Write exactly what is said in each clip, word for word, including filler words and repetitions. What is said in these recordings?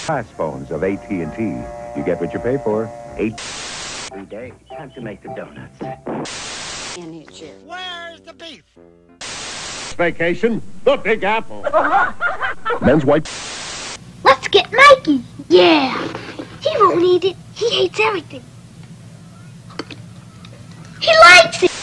Class phones of A T and T. You get what you pay for. Eight. Every day, time to make the donuts. In here, Jerry. Where's the beef? Vacation, the Big Apple. Men's white. Let's get Mikey. Yeah. He won't eat it. He hates everything. He likes it.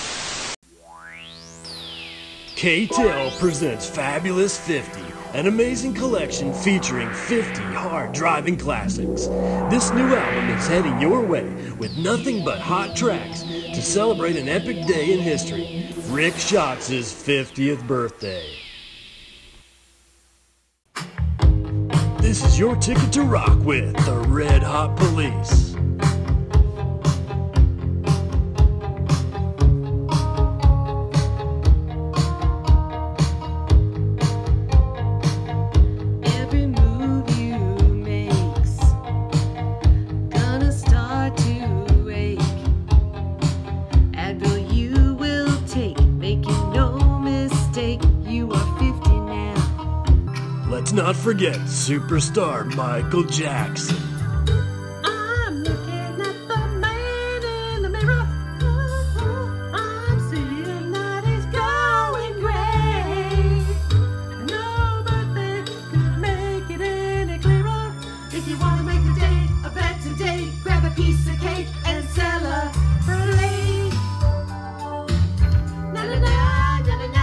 K T L presents Fabulous fifty, an amazing collection featuring fifty hard driving classics. This new album is heading your way with nothing but hot tracks to celebrate an epic day in history, Rick Schatz' fiftieth birthday. This is your ticket to rock with the Red Hot Police. Let's not forget superstar Michael Jackson. I'm looking at the man in the mirror. I'm seeing that he's going great. No birthday could make it any clearer. If you want to make the day a better day, grab a piece of cake and celebrate. Na na na na na na.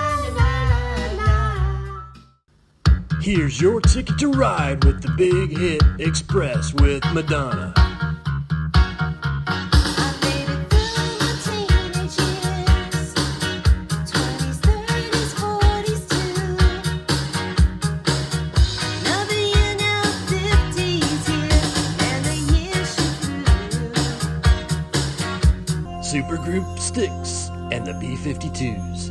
Here's your ticket to ride with the Big Hit Express with Madonna. Supergroup Styx and the B fifty-twos.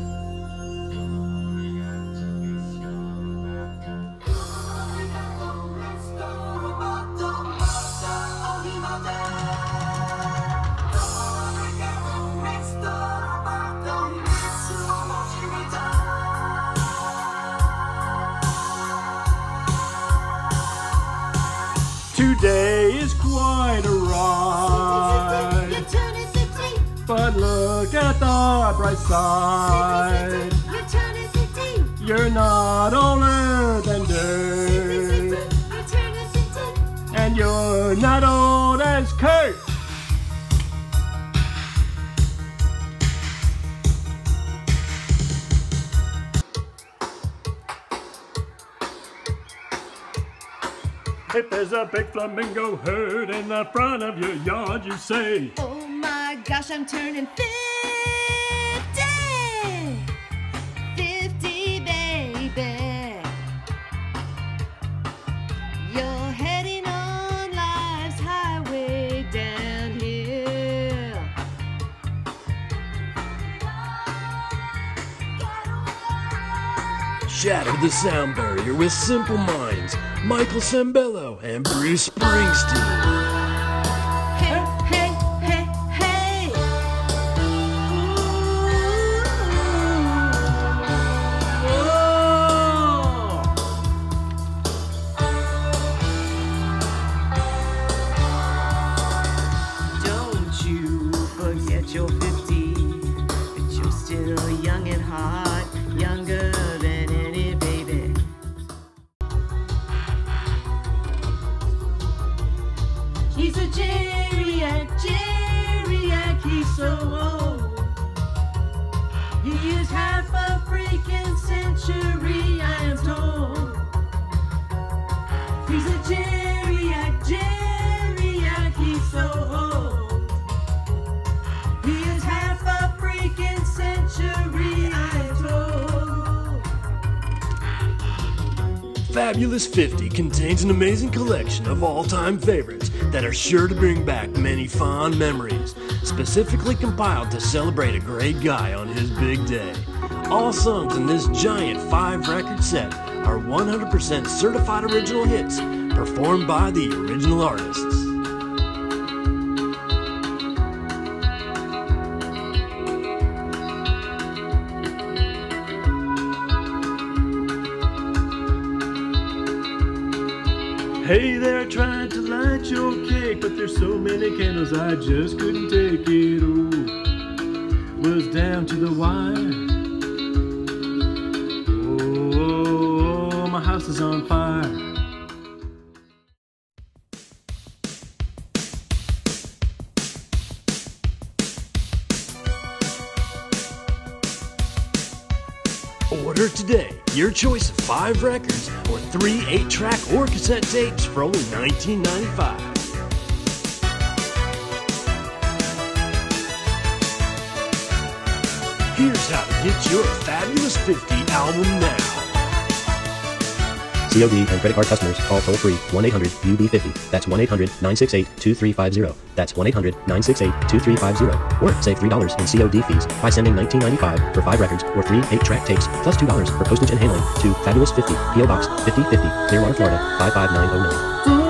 Today is quite a ride, but look at the bright side. You're not older than dirt, and you're not old as Kurt. If there's a big flamingo herd in the front of your yard, you say, oh my gosh, I'm turning fifty! fifty, baby. You're heading on life's highway downhill. Shatter the sound barrier with Simple Minds, Michael Sembello and Bruce Springsteen. Hey, hey, hey, hey. Ooh. Don't you forget you're fifty, but you're still young and hot, younger than any baby. He's a geriac, geriac, he's so old. He is half a freaking century, I am told. He's a geriac, geriac, he's so old. He is half a freaking century, I am told. Fabulous fifty contains an amazing collection of all-time favorites that are sure to bring back many fond memories, specifically compiled to celebrate a great guy on his big day. All songs in this giant five-record set are one hundred percent certified original hits, performed by the original artists. Hey there, trying to light your cake, but there's so many candles I just couldn't take it. Oh, was down to the wire. Oh, oh, oh, my house is on fire. Order today your choice of five records or three eight-track or cassette tapes for only nineteen ninety-five. Here's how to get your Fabulous fifty album now. C O D and credit card customers call toll free one eight hundred U B fifty. That's one eight hundred nine six eight two three five zero. That's one eight hundred nine six eight two three five zero. Or save three dollars in C O D fees by sending nineteen ninety-five for five records or three eight-track tapes plus two dollars for postage and handling to Fabulous fifty, P O Box fifty fifty, Clearwater, Florida five five nine zero nine.